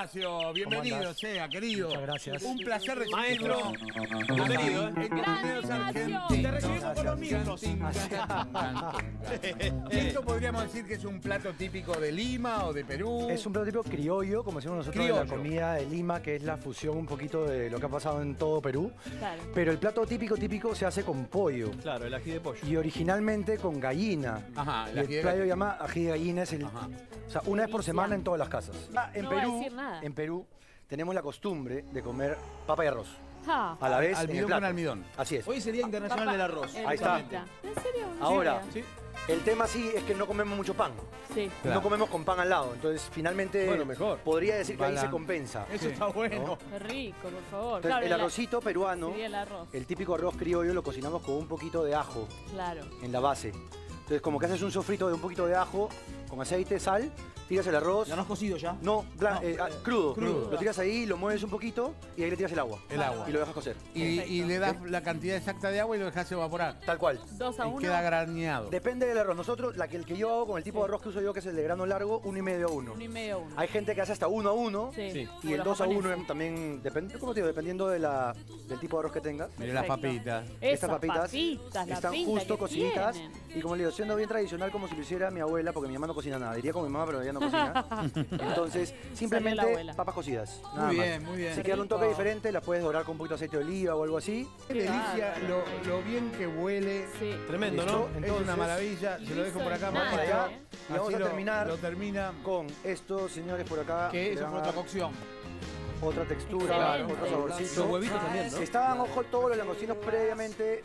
Ignacio, bienvenido sea, querido. Muchas gracias. Un placer recibirlo. Maestro, bienvenido. En Cocineros Argentinos. Te recibimos con los mismos. Esto podríamos decir que es un plato típico de Lima o de Perú. Es un plato típico criollo, como decimos nosotros, de la comida de Lima, que es la fusión un poquito de lo que ha pasado en todo Perú. Claro. Pero el plato típico se hace con pollo. Claro, el ají de pollo. Y originalmente con gallina. Ajá, Y el plato se llama ají de gallina, es el, Ajá. o sea, una vez por semana en todas las casas. En No voy a Perú, decir nada. en Perú tenemos la costumbre de comer papa y arroz. Ah. A la vez en el Almidón plato. con almidón. Así es. Hoy es el Día Internacional del Arroz. Ahí está. ¿En serio? Ahora, Sí. el tema sí es que no comemos mucho pan. Sí. Claro. No comemos con pan al lado. Entonces, finalmente, Bueno, mejor. podría decir que ahí Balan. se compensa. Eso Sí. está bueno. Qué rico, por favor. Entonces, Claro, el arrocito peruano, sería el arroz. el típico arroz criollo, lo cocinamos con un poquito de ajo Claro. en la base. Entonces, como que haces un sofrito de un poquito de ajo con aceite, sal, tiras el arroz. ¿Ya no has cocido ya? No, crudo. Crudo. Lo tiras ahí, lo mueves un poquito y ahí le tiras el agua. El agua. Y lo dejas cocer. Y le das la cantidad exacta de agua y lo dejas evaporar. Tal cual. 2 a Y 1. queda graneado. Depende del arroz. Nosotros, el que yo hago con el tipo Sí. de arroz que uso yo, que es el de grano largo, 1,5 a 1. 1,5 a 1. Hay gente que hace hasta 1 a 1. Sí. Sí. Y el Los 2 a 1 japoneses. también, como te digo, dependiendo de del tipo de arroz que tengas. Mire las Perfecto. papitas. Estas papitas la están pinta justo que cocinitas. tienen. Y como le digo, siendo bien tradicional como si lo hiciera mi abuela, porque mi mamá no cocina nada. Diría como mi mamá, pero ella no cocina. Entonces, la simplemente abuela. papas cocidas. Nada Muy más. bien, muy bien. Si quieres un toque diferente, las puedes dorar con un poquito de aceite de oliva o algo así. Qué delicia, bárbaro. lo bien que huele. Sí. Tremendo, ¿Listo? ¿no? Es Entonces, una maravilla. Se lo dejo por acá. Nada, Vamos por allá. Y vamos Así a terminar Lo termina. con estos señores por acá. Que le eso van fue a otra dar cocción. otra textura, Excelente. otro saborcito. Los huevitos también, ¿no? Estaban, ojo, todos los langostinos previamente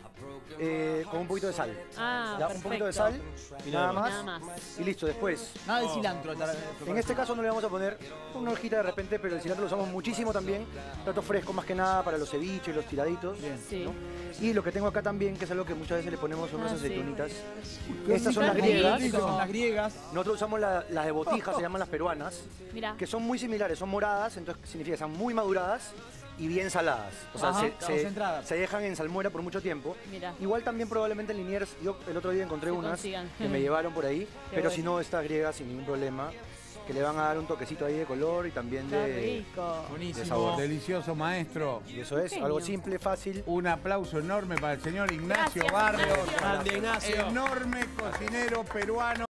con un poquito de sal. Ah, Ya, un perfecto. poquito de sal y nada más. Nada más. Y listo, después. Nada de cilantro. En este caso no le vamos a poner una hojita de repente, pero el cilantro lo usamos muchísimo también. Plato fresco más que nada para los ceviches, los tiraditos. Sí. ¿no? Y lo que tengo acá también, que es algo que muchas veces le ponemos, son unas Ah, sí. aceitunitas. Estas son las rico. griegas. Estas son las griegas. Nosotros usamos las de botija, se llaman las peruanas, Mira. que son muy similares, son moradas, entonces significa que están muy maduradas y bien saladas. O sea, Ajá, concentradas. se dejan en salmuera por mucho tiempo. Mira. Igual también probablemente en Liniers, yo el otro día encontré Se unas consigan. que me llevaron por ahí, pero bueno. si no, estas griegas sin ningún problema, que le van a dar un toquecito ahí de color y también Qué de rico. Buenísimo. sabor. Delicioso, maestro. Y eso es, Genio. algo simple, fácil. Un aplauso enorme para el señor Ignacio Gracias, Barrios. Ignacio. Grande, Ignacio. Enorme cocinero peruano.